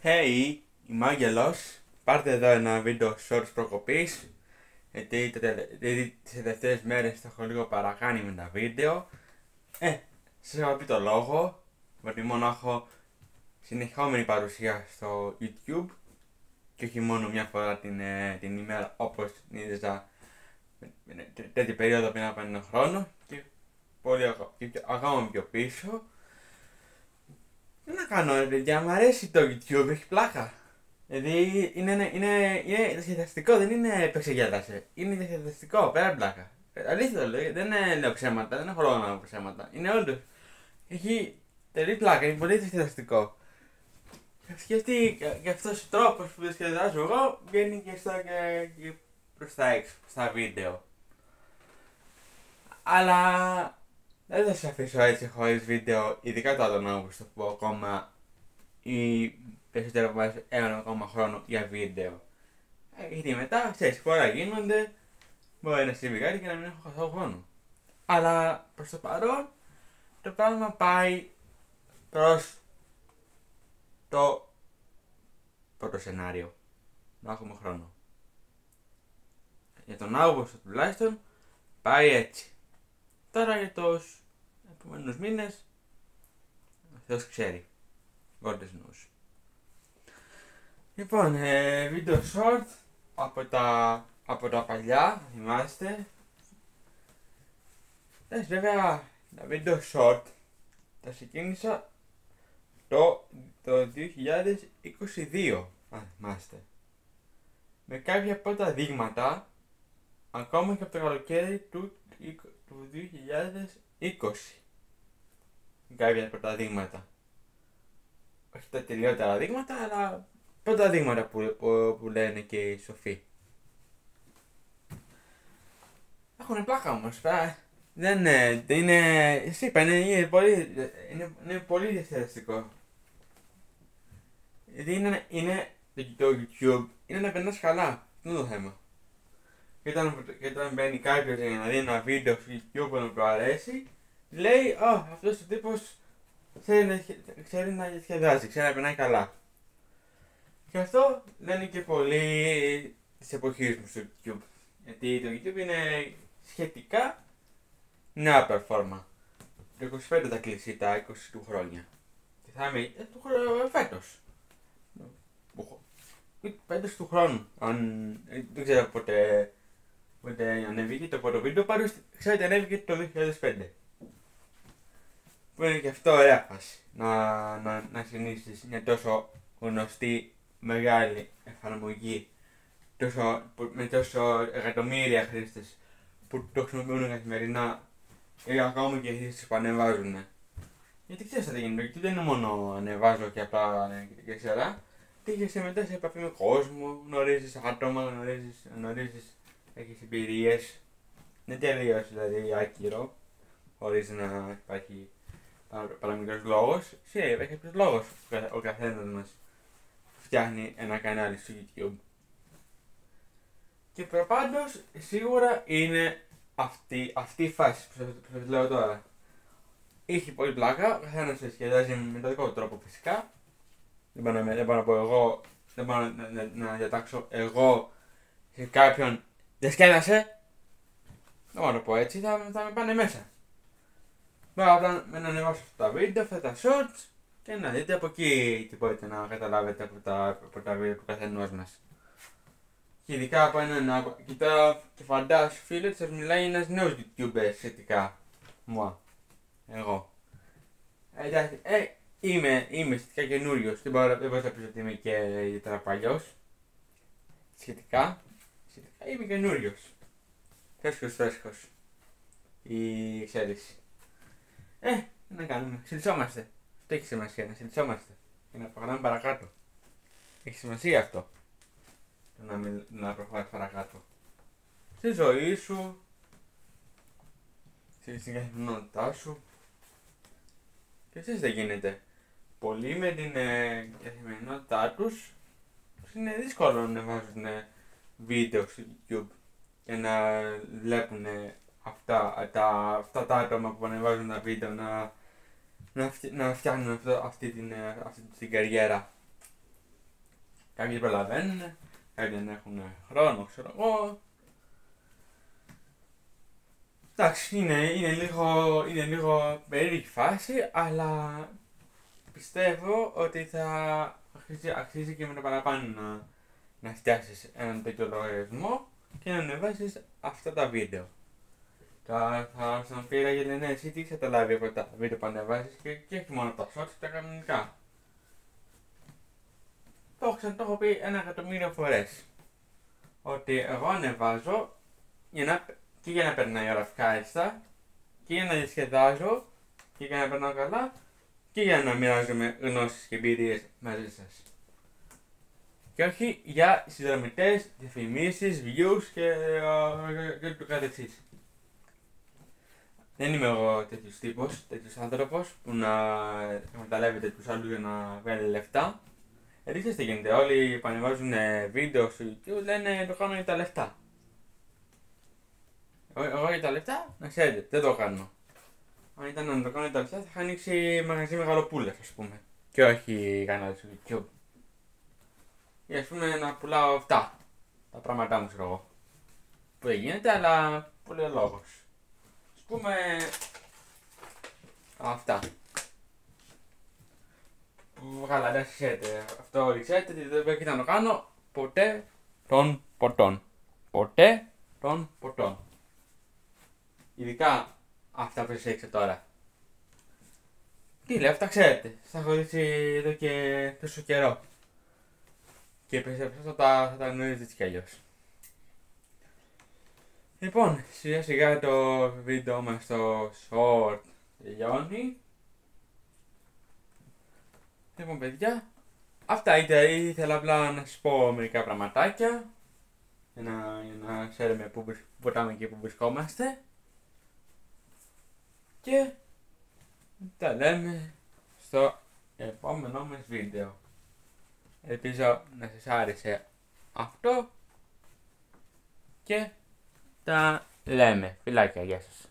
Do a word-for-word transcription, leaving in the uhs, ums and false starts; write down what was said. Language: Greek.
Hey, είμαι ο Άγγελος. Πάρτε εδώ ένα βίντεο shorts προκοπής. Γιατί τις τελευταίες μέρες το έχω λίγο παρακάνει με τα βίντεο. Ε, σας έχω πει το λόγο. Γιατί μόνο έχω συνεχόμενη παρουσία στο YouTube. Και όχι μόνο μια φορά την, ε, την ημέρα όπως την είδα τέτοια περίοδο πριν από ένα χρόνο. Και πολύ ακόμα πιο πίσω. Τι να κάνω ρε παιδιά, μου αρέσει το YouTube, έχει πλάκα. Δηλαδή είναι, είναι, είναι, είναι διασκεδαστικό, δεν είναι επεξεγέλασε. Είναι διασκεδαστικό, πέρα από πλάκα. Αλήθεια το λέω, δεν είναι, λέω ψέματα, δεν έχω λόγο να λέω ψέματα. Είναι όντως. Έχει τελεί πλάκα, είναι πολύ διασκεδαστικό. Σκεφτεί και αυτός ο τρόπος που διασκεδάζω εγώ βγαίνει και, στο, και, και προς τα έξω, στα βίντεο. Αλλά δεν θα σε αφήσω έτσι χωρίς βίντεο, ειδικά τώρα τον Αύγουστο που ακόμα ή περισσότερο από εμάς έναν ακόμα χρόνο για βίντεο. Ε, γιατί μετά, ξέρεις, πολλά γίνονται, μπορεί να συμβεί κάτι και να μην έχω καθόλου χρόνο. Αλλά προς το παρόν, το πράγμα πάει προς το πρώτο σενάριο. Να έχουμε χρόνο. Για τον Αύγουστο τουλάχιστον πάει έτσι. Τώρα για τους επόμενους μήνες, ο Θεός ξέρει. God knows. Λοιπόν, ε, βίντεο short από τα, από τα παλιά, θυμάστε. Θες βέβαια, τα βίντεο short τα ξεκίνησα το, το δύο χιλιάδες είκοσι δύο, αν θυμάστε. Με κάποια πρώτα δείγματα, ακόμα και από το καλοκαίρι του, του δύο χιλιάδες είκοσι. Κάποια πρώτα δείγματα. Όχι τα τελειότερα δείγματα, αλλά πρώτα δείγματα που, που, που λένε και οι σοφοί. Έχουν πλάκα όμως, δεν είναι, είναι, εσύ είπα, είναι, είναι πολύ, είναι, είναι πολύ διασκεδαστικό. Γιατί είναι, είναι, το YouTube είναι να περνάς καλά, αυτό είναι το θέμα. Και όταν, και όταν μπαίνει κάποιος για να δει ένα βίντεο στο YouTube που του αρέσει, λέει, «Ω, oh, αυτός ο τύπος ξέρει, ξέρει να διασκεδάζει, ξέρει να περνάει καλά». Και αυτό λένε και πολλοί της εποχής μου στο YouTube. Γιατί το YouTube είναι σχετικά νέα πλατφόρμα. Το είκοσι πέντε θα κλείσει τα είκοσι του χρόνια. Και θα είμαι ε, του χρόνου φέτος. Πέντος του χρόνου. Αν δεν ξέρω πότε, πότε ανέβηκε το πρώτο βίντεο, πάντως ξέρετε ανέβηκε το δύο χιλιάδες πέντε. Που είναι και αυτό ωραία φάση. Να, να, να συνήθισεις μια τόσο γνωστή μεγάλη εφαρμογή τόσο, με τόσο εκατομμύρια χρήστες που το χρησιμοποιούν καθημερινά ή ακόμα και χρήστες που ανεβάζουν. Γιατί ξέρεις τι γίνεται, γιατί δεν είναι μόνο ανεβάζω και απλά και ξέρα. Τύχεσαι μετά σε επαφή με κόσμο, γνωρίζεις άτομα, γνωρίζεις, γνωρίζεις, έχεις εμπειρίες. Δεν τελείως δηλαδή άκυρο, χωρίς να υπάρχει παραμικρός λόγος. Σίγουρα έχει κάποιος λόγος ο καθένας μας φτιάχνει ένα κανάλι στο YouTube. Και προπάντως σίγουρα είναι αυτή, αυτή η φάση που σας λέω τώρα. Είχε πολύ πλάκα, ο καθένας διασκεδάζει με τον δικό του τρόπο φυσικά. Δεν μπορώ να, δεν μπορώ να πω εγώ, δεν μπορώ να, να, να διατάξω εγώ σε κάποιον διασκέδασε. Δεν μπορώ να το πω έτσι, θα, θα με πάνε μέσα. Μπορώ απλά να ανεβάσω αυτά τα βίντεο, αυτά τα shorts και να δείτε από εκεί τι μπορείτε να καταλάβετε από τα, από τα βίντεο του καθενός μας. Και ειδικά από έναν, κοιτάω και φαντάσου φίλε ότι σας μιλάει ένας νέος YouTuber σχετικά. Μουα. Εγώ. Ε, εντάξει, ε, είμαι, είμαι σχετικά καινούριος, δεν μπορώ, δεν μπορώ να πεις ότι είμαι και ιδιαίτερα παλιός. Σχετικά, σχετικά είμαι καινούριος. Φρέσκος φρέσκος. Η εξέλιξη. Ε, τι να κάνουμε, συλλησόμαστε. Αυτό έχει σημασία, να συλλησόμαστε. Και να προχωράμε παρακάτω. Έχει σημασία αυτό. Το να, μιλ, να προχωράς παρακάτω. Στη ζωή σου, στην καθημερινότητά σου. Και εσείς δεν γίνεται. Πολλοί με την ε, καθημερινότητά τους είναι δύσκολο να βάζουν βίντεο στο YouTube και να βλέπουν αυτά τα, αυτά τα άτομα που ανεβάζουν τα βίντεο να, να, φτι, να φτιάχνουν αυτό, αυτή, την, αυτή την καριέρα. Κάποιοι προλαβαίνουν, κάποιοι δεν έχουν χρόνο, ξέρω εγώ. Εντάξει, είναι, είναι, λίγο, είναι λίγο περίεργη φάση, αλλά πιστεύω ότι θα αξίζει, αξίζει και με το παραπάνω να, να φτιάσεις έναν τέτοιο λογαριασμό και να ανεβάσεις αυτά τα βίντεο. Θα, θα σας πει γιατί ναι, εσύ τι έχεις καταλάβει από τα βίντεο που ανεβάζεις και, και όχι μόνο τα shorts, τα κανονικά. Το, το έχω πει ένα εκατομμύριο φορές. Ότι εγώ ανεβάζω για να, και για να περνάει η ώρα ευχάριστα και για να διασκεδάζω και για να περνάω καλά και για να μοιράζομαι γνώσεις και εμπειρίες μαζί σας. Και όχι για συνδρομητές, διαφημίσεις, views και, uh, και το καθεξής. Δεν είμαι εγώ τέτοιος τύπος, τέτοιος άνθρωπος που να εκμεταλλεύεται τους άλλους για να βγάλει λεφτά. Ρίξτε τι γίνεται, όλοι που ανεβάζουν βίντεο στο YouTube λένε το κάνω για τα λεφτά. Εγώ, εγώ για τα λεφτά, να ξέρετε, δεν το κάνω. Αν ήταν να το κάνω για τα λεφτά θα είχα ανοίξει μαγαζί μεγαλοπούλες, ας πούμε. Και όχι κανένα στο YouTube. Ή ας πούμε να πουλάω αυτά, τα πράγματά μου ξέρω εγώ. Που δεν γίνεται, αλλά πολύ λόγος. Ας πούμε αυτά. Που καλά, δεν ξέρετε. Αυτό όλοι ξέρετε ότι δεν πρέπει να το κάνω ποτέ των ποτών. Ποτέ των ποτών. Ειδικά αυτά που σας έδειξα τώρα. Τι λέω, αυτά ξέρετε. Σας έχω δείξει εδώ και τόσο καιρό. Και πιστεύω θα τα, θα τα γνωρίζετε έτσι κι αλλιώς. Λοιπόν, σιγά σιγά το βίντεο μας στο short τελειώνει. Λοιπόν παιδιά, αυτά ήταν, ήθελα απλά να σας πω μερικά πραγματάκια για να, για να ξέρουμε που βρίσκουμε και που βρισκόμαστε και τα λέμε στο επόμενο μας βίντεο. Ελπίζω να σας άρεσε αυτό και τα λέμε. Φιλάκια, γεια σας.